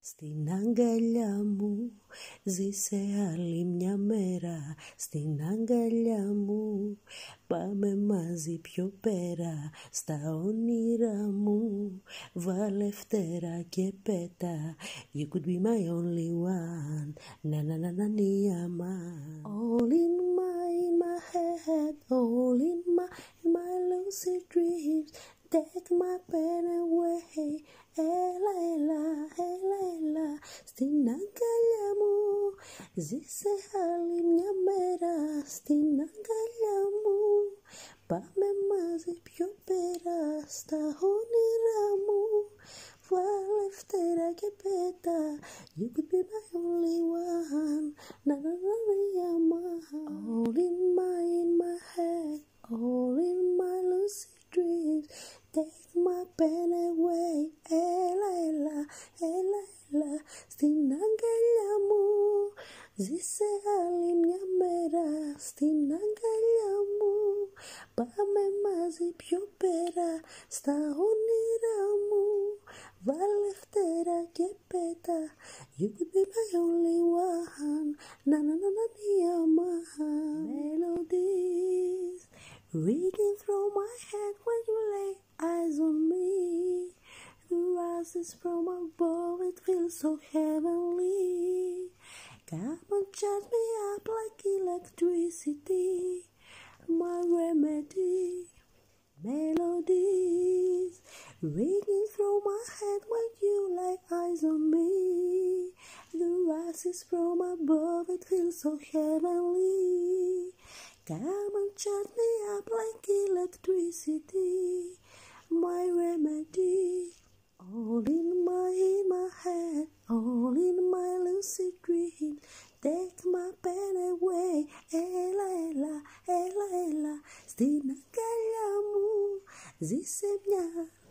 Στην αγκαλιά μου ζήσε άλλη μια μέρα. Στην αγκαλιά μου πάμε μαζί πιο πέρα. Στα όνειρά μου βάλε φτερά και πέτα. You could be my only one. Na na na na niyama. All in my head, all in my lucid dreams. Take my pain away. Ela, ela, ela, ela. Στην αγκαλιά μου ζήσε άλλη μια μέρα. Στην αγκαλιά μου πάμε μαζί πιο πέρα. Στα όνειρά μου βάλε φτερά και πέτα. You could be my only one. Na na na na. All in my head, all in my lucid dreams. Take my pain away. Ela, ela, ela, ela. Στην αγκαλιά μου ζήσε άλλη μια μέρα. Στην αγκαλιά μου πάμε μαζί πιο πέρα. Στα όνειρά μου βάλε φτερά και πέτα. You could be my only one. Na na na na niyama. Melodies ringing through my head when you lay eyes on me. The rises from above, it feels so heavenly. Come and charge me up like electricity. My remedy. Melodies ringing through my head when you lay eyes on me. The rises from above, it feels so heavenly. Come and charge me up like electricity. My remedy. All in my head, all in my lucid dream. Take my pain away. Ela, ela, ela, ela. Στην αγκαλιά μου ζήσε μια